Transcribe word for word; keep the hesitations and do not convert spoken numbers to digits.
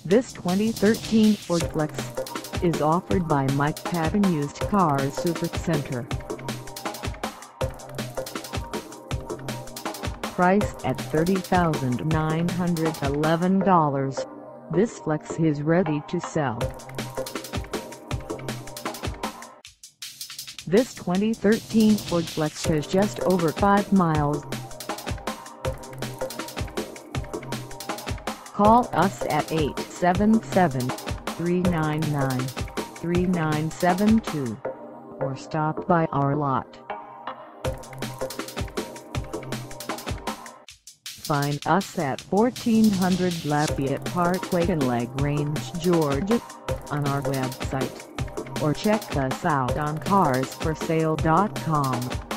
This twenty thirteen Ford Flex is offered by Mike Patton Used Cars Supercenter. Priced at thirty thousand nine hundred eleven dollars, this Flex is ready to sell. This twenty thirteen Ford Flex has just over five miles. Call us at eight seven seven, three nine nine, three nine seven two or stop by our lot. Find us at fourteen hundred Lafayette Pkwy in LaGrange, Georgia, on our website, or check us out on cars for sale dot com.